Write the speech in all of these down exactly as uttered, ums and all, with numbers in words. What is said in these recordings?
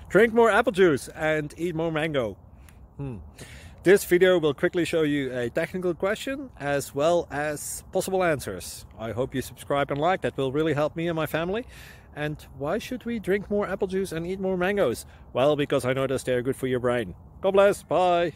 Drink more apple juice and eat more mango. Hmm. This video will quickly show you a technical question as well as possible answers. I hope you subscribe and like, that will really help me and my family. And why should we drink more apple juice and eat more mangoes? Well, because I noticed they're good for your brain. God bless, bye!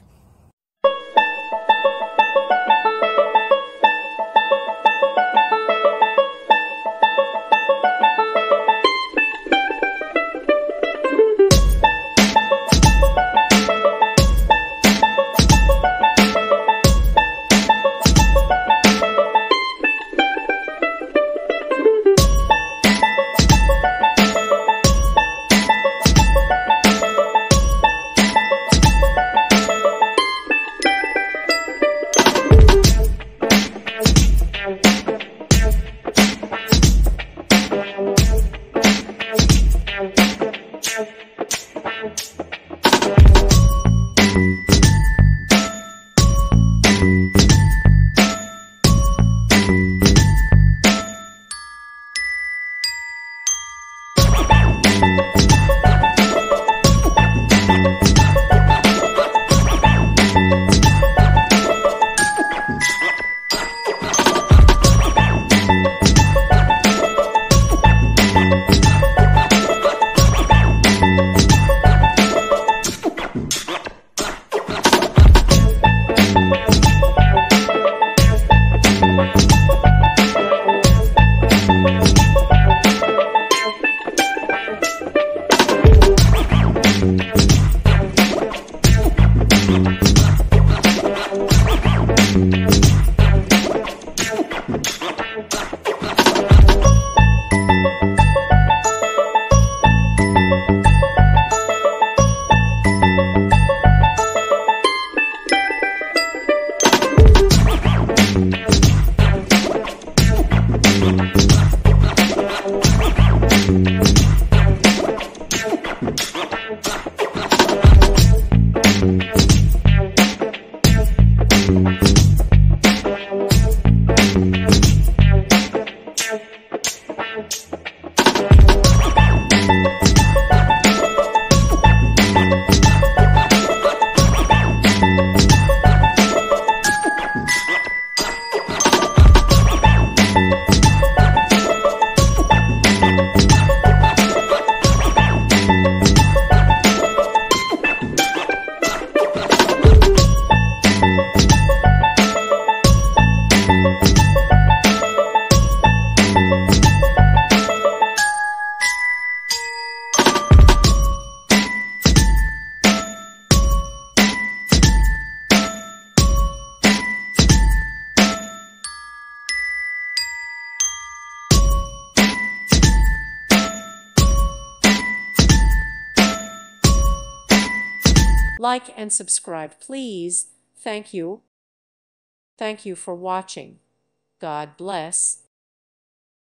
Like and subscribe, please. Thank you. Thank you for watching. God bless.